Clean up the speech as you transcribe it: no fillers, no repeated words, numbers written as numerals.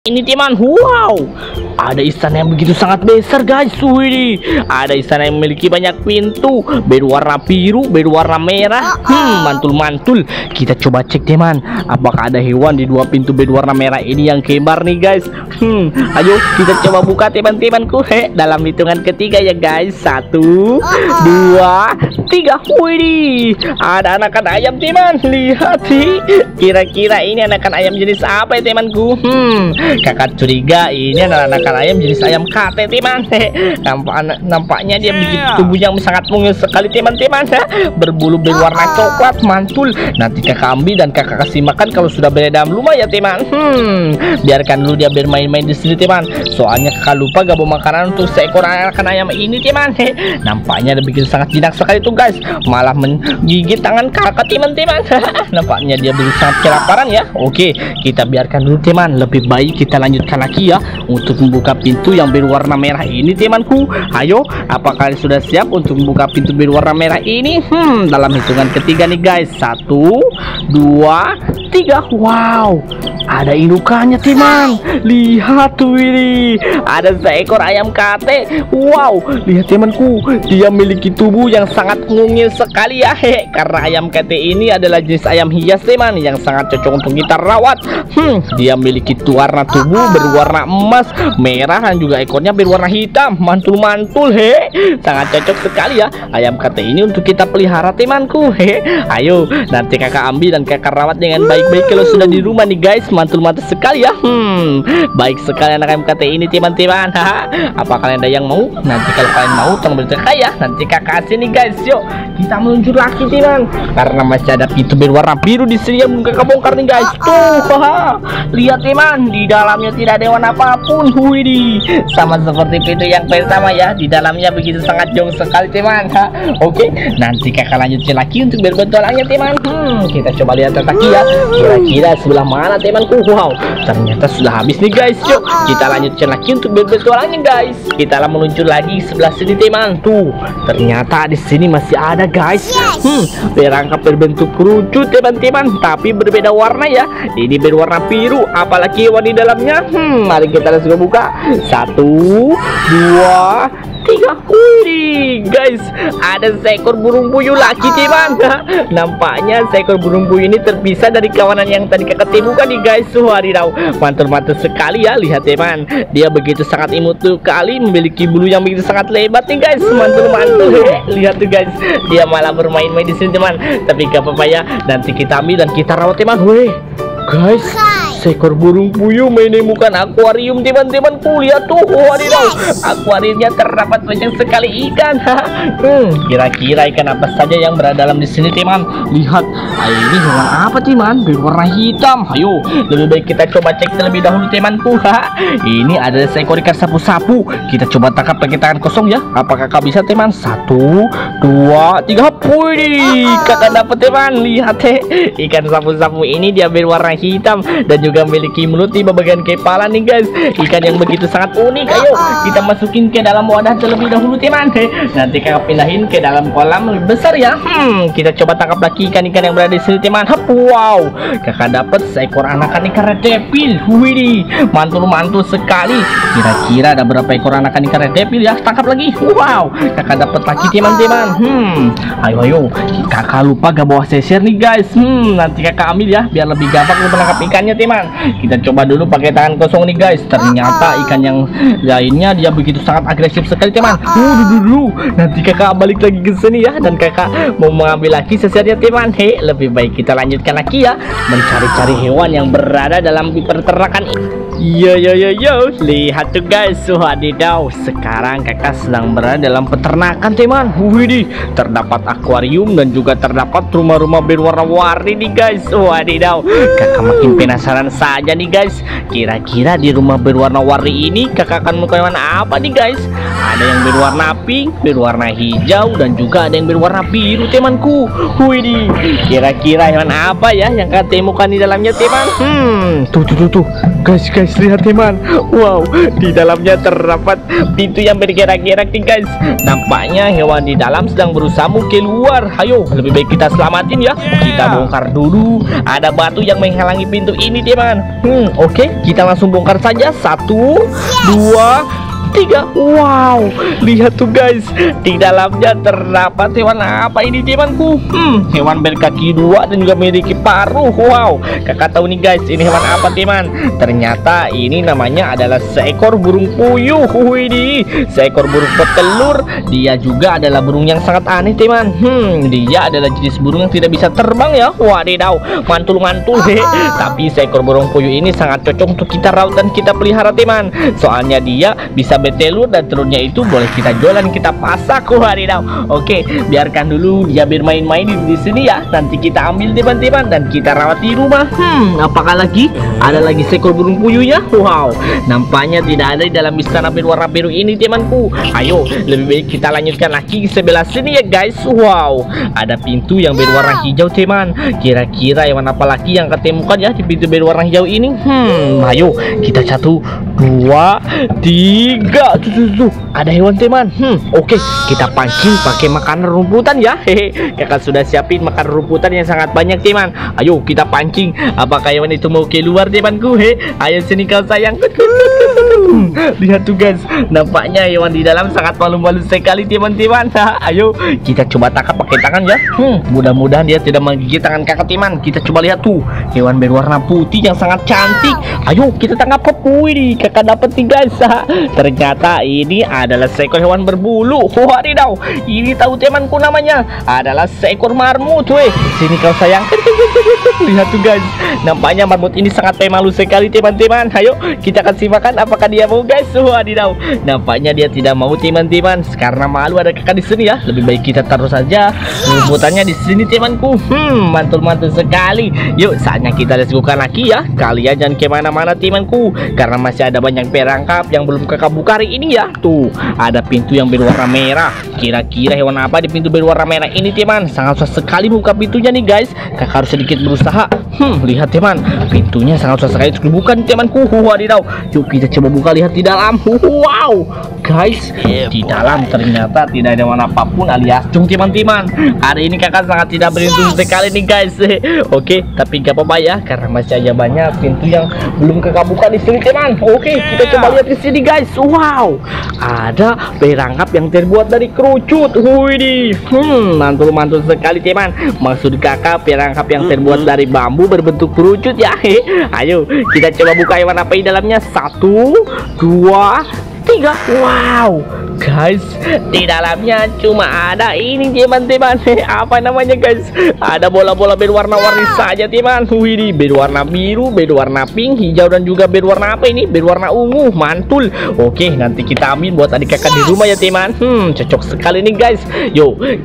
Ini teman, wow, ada istana yang begitu sangat besar guys. Wih, ada istana yang memiliki banyak pintu, berwarna biru, berwarna merah. Mantul-mantul. Kita coba cek teman, apakah ada hewan di dua pintu berwarna merah ini yang kembar nih guys. Ayo kita coba buka teman-temanku. Dalam hitungan ketiga ya guys. 1, 2, 3. Wih, ada anakan ayam teman. Lihat sih, kira-kira ini anakan ayam jenis apa ya temanku? Kakak curiga ini adalah anakan ayam jenis ayam kate teman. Nampaknya dia begitu tubuhnya sangat mungil sekali teman-teman. Berbulu berwarna coklat, mantul. Nanti kakak ambil dan kakak kasih makan kalau sudah berada dalam rumah ya teman. Biarkan dulu dia bermain-main di sini teman. Soalnya kakak lupa gak bawa makanan untuk seekor anakan ayam ini teman. Nampaknya dia begitu sangat jinak sekali tuh guys. Malah menggigit tangan kakak teman-teman. Nampaknya dia begitu sangat kelaparan ya. Oke, kita biarkan dulu teman. Lebih baik kita lanjutkan lagi ya untuk membuka pintu yang berwarna merah ini temanku. Ayo, apakah kalian sudah siap untuk membuka pintu berwarna merah ini? Dalam hitungan ketiga nih guys. 1, 2, 3. Wow, ada indukannya teman. Lihat tuh ini, ada seekor ayam kate. Wow, lihat temanku, dia memiliki tubuh yang sangat mungil sekali ya. Karena ayam kate ini adalah jenis ayam hias teman, yang sangat cocok untuk kita rawat. Dia memiliki warna tubuh berwarna emas, merah, dan juga ekornya berwarna hitam. Mantul-mantul, sangat cocok sekali ya ayam kate ini untuk kita pelihara temanku. Ayo, nanti kakak ambil dan kakak rawat dengan baik-baik kalau sudah di rumah nih guys. Mantul-mantul sekali ya. Baik sekali anak ayam kate ini teman-teman. Apa kalian ada yang mau? Nanti kalau kalian mau tolong beritahu kakak ya, nanti kakak kasih nih guys. Yuk kita meluncur lagi teman, karena masih ada pintu berwarna biru di sini yang kakak bongkar nih guys. Tuh, lihat teman, di dalamnya tidak ada hewan apapun. Widih, sama seperti pintu yang pertama ya. Di dalamnya begitu sangat jauh sekali teman. Oke, nanti kakak lanjutkan lagi untuk berpetualangnya teman. Kita coba lihat kaki ya, kira-kira sebelah mana temanku. Wow, ternyata sudah habis nih guys. Yuk kita lanjutkan lagi untuk berpetualangnya guys. Kita meluncur lagi sebelah sini teman. Tuh, ternyata di sini masih ada guys. Perangkap berbentuk kerucut teman-teman, tapi berbeda warna ya. Ini berwarna biru, apalagi hewan di dalamnya. Mari kita langsung buka. 1, 2, 3. Wih guys, ada seekor burung puyuh lagi teman. Nampaknya seekor burung puyuh ini terpisah dari kawanan yang tadi kakak temukan nih guys. Wadidaw, mantul-mantul sekali ya. Lihat teman, dia begitu sangat imut sekali, memiliki bulu yang begitu sangat lebat nih guys. Mantul-mantul. Lihat tuh guys, dia malah bermain-main di sini teman. Tapi gak apa-apa ya, nanti kita ambil dan kita rawat teman. Wih guys, seekor burung puyuh menemukan akuarium teman-temanku. Lihat tuh, wadidaw, akuariumnya terdapat banyak sekali ikan. Kira-kira ikan apa saja yang berada dalam di sini teman? Lihat, ini hewan apa teman? Berwarna hitam. Ayo, lebih baik kita coba cek terlebih dahulu temanku. Ini ada seekor ikan sapu-sapu. Kita coba tangkap pakai tangan kosong ya. Apakah kakak bisa teman? 1, 2, 3. Wih, kakak dapat teman. Lihat ikan sapu-sapu ini dia berwarna hitam dan juga memiliki mulut di bagian kepala nih guys. Ikan yang begitu sangat unik. Ayo kita masukin ke dalam wadah terlebih dahulu teman. Nanti kakak pindahin ke dalam kolam lebih besar ya. Kita coba tangkap lagi ikan-ikan yang berada di sini teman. Wow, kakak dapat seekor anakan ikan red devil. Widih, mantul-mantul sekali. Kira-kira ada berapa ekor anakan ikan red devil ya? Tangkap lagi. Wow, kakak dapat lagi teman-teman. Ayo, kakak lupa gak bawa sisir nih guys. Nanti kakak ambil ya, biar lebih gampang menangkap ikannya teman. Kita coba dulu pakai tangan kosong nih guys. Ternyata ikan yang lainnya dia begitu sangat agresif sekali teman. Dulu nanti kakak balik lagi ke sini ya, dan kakak mau mengambil lagi sisirnya teman. Lebih baik kita lanjutkan lagi ya, mencari-cari hewan yang berada dalam peternakan ini. Yo, lihat tuh guys, wadidaw, sekarang kakak sedang berada dalam peternakan teman. Widih, terdapat akuarium dan juga terdapat rumah-rumah berwarna-warni nih guys. Wadidaw, kakak makin penasaran saja nih guys. Kira-kira di rumah berwarna-warni ini kakak akan menemukan hewan apa nih guys? Ada yang berwarna pink, berwarna hijau, dan juga ada yang berwarna biru temanku. Widih, kira-kira hewan apa ya yang kakak temukan di dalamnya teman? Tuh guys, lihat teman. Wow, di dalamnya terdapat pintu yang bergerak-gerak nih guys. Nampaknya hewan di dalam sedang berusaha mau keluar. Ayo, lebih baik kita selamatin ya. Kita bongkar dulu. Ada batu yang menghalangi pintu ini teman. teman. Oke, kita langsung bongkar saja. 1, 2, 3. Wow, lihat tuh guys, di dalamnya terdapat hewan apa ini temanku? Hewan berkaki 2 dan juga memiliki paruh. Wow, kakak tahu nih guys, ini hewan apa teman? Ternyata ini namanya adalah seekor burung puyuh. Widih, seekor burung petelur. Dia juga adalah burung yang sangat aneh teman. Dia adalah jenis burung yang tidak bisa terbang ya. Wadidaw, mantul-mantul deh. Tapi seekor burung puyuh ini sangat cocok untuk kita rawat dan kita pelihara teman. Soalnya dia bisa bertelur dan telurnya itu boleh kita jual dan kita pasak. Wadidaw. Oke, biarkan dulu dia bermain-main di sini ya. Nanti kita ambil teman-teman dan kita rawat di rumah. Apakah lagi? Ada lagi seekor burung puyuhnya. Wow, nampaknya tidak ada di dalam istana berwarna biru ini temanku. Ayo, lebih baik kita lanjutkan lagi ke sebelah sini ya guys. Wow, ada pintu yang berwarna hijau teman. Kira-kira hewan apa lagi yang ketemukan ya di pintu berwarna hijau ini? Ayo kita 1, 2, 3. Tuh, ada hewan teman. Oke, kita pancing pakai makanan rumputan ya. Hehe, kakak sudah siapin makan rumputan yang sangat banyak teman. Ayo kita pancing. Apakah hewan itu mau keluar temanku? Ayo sini kau sayang. Lihat tuh guys, nampaknya hewan di dalam sangat malu-malu sekali teman-teman. Ayo kita coba tangkap pakai tangan ya. Mudah-mudahan dia tidak menggigit tangan kakak teman. Kita coba lihat tuh, hewan berwarna putih yang sangat cantik. Ayo kita tangkap. Wih, kakak dapat nih guys. Ternyata ini adalah seekor hewan berbulu. Wadidaw, ini tahu temanku namanya adalah seekor marmut. Sini kau sayang. Lihat tuh guys, nampaknya marmut ini sangat pemalu sekali teman-teman. Ayo kita kasih makan. Apakah dia mau guys? Wadidaw, nampaknya dia tidak mau teman-teman. Karena malu ada kakak di sini ya. Lebih baik kita taruh saja rumputannya di sini temanku. Mantul-mantul sekali. Yuk saatnya kita lakukan lagi ya. Kalian jangan kemana-mana temanku, karena masih ada banyak perangkap yang belum kakak buka hari ini ya. Tuh, ada pintu yang berwarna merah. Kira-kira hewan apa di pintu berwarna merah ini teman? Sangat susah sekali buka pintunya nih guys. Kakak harus sedikit berusaha. Lihat teman, pintunya sangat susah sekali dibuka temanku. Wadidaw, yuk kita coba buka, lihat di dalam. Wow guys, di dalam ternyata tidak ada warna apapun alias cung teman-teman. Hari ini kakak sangat tidak beruntung sekali nih guys. Oke, tapi gak apa-apa ya, karena masih ada banyak pintu yang belum kakak buka di sini teman. Oke, kita coba lihat di sini guys. Wow, ada perangkap yang terbuat dari kerucut. Widih, mantul-mantul sekali teman. Maksud kakak perangkap yang terbuat dari bambu berbentuk kerucut ya. Ayo kita coba buka hewan apa di dalamnya. 1, 2, 3. Wow guys, di dalamnya cuma ada ini teman-teman. Apa namanya guys? Ada bola-bola berwarna-warni saja teman. Widih, berwarna biru, berwarna pink, hijau dan juga berwarna apa ini? Berwarna ungu. Mantul. Oke, nanti kita ambil buat adik kakak di rumah ya teman. Cocok sekali nih guys. Yuk